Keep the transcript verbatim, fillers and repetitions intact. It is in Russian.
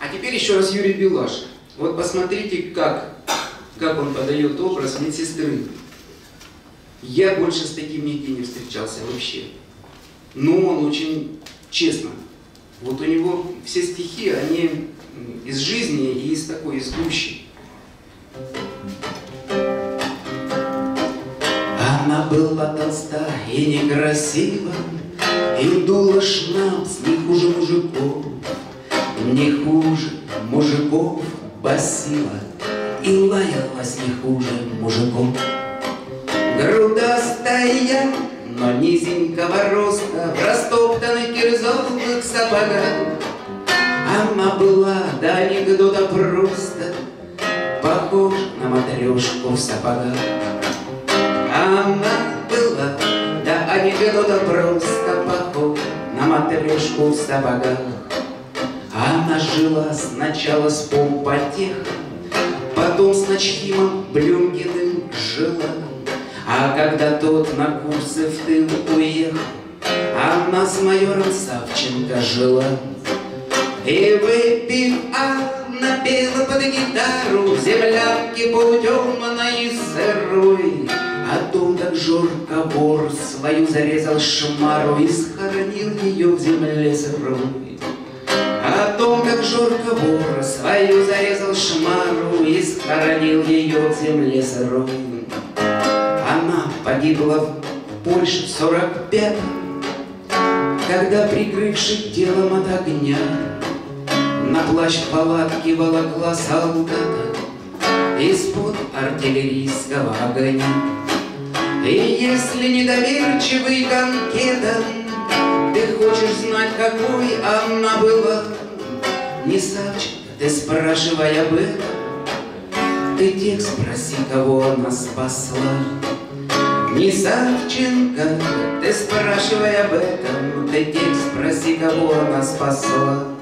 А теперь еще раз Юрий Белаш. Вот посмотрите, как, как он подает образ медсестры. Я больше с таким нигде не встречался вообще. Но он очень честно. Вот у него все стихи, они из жизни и из такой, из души. Она была толста и некрасива, и дула шнапс не хуже мужиков, не хуже мужиков басила, и лаялась не хуже мужиков. Грудастая, но низенького роста, в растоптанных кирзовых сапогах. Она была до анекдота просто похожа на матрешку в сапогах. Она была до анекдота просто похожа на матрешку в сапогах. Она жила сначала с помпотехом, потом с Ночхимом Блюмкиным жила. А когда тот на курсы в тыл уехал, она с майором Савченко жила. И выпив, она пела под гитару землянки полутемной и сырой. О том, как Жорка вор свою зарезал шмару и схоронил ее в земле сырой. О том, как Жорка вор свою зарезал шмару и схоронил ее в земле сырой. Она погибла в Польше в сорок пятом, когда, прикрывши телом от огня, на плащ палатки волокла солдата из-под артиллерийского огня. И если недоверчивый конкетом ты хочешь знать, какой она была, не Савченко, ты спрашивай об этом, ты тех спроси, кого она спасла. Не Савченко, ты спрашивай об этом, ты тех спроси, кого она спасла.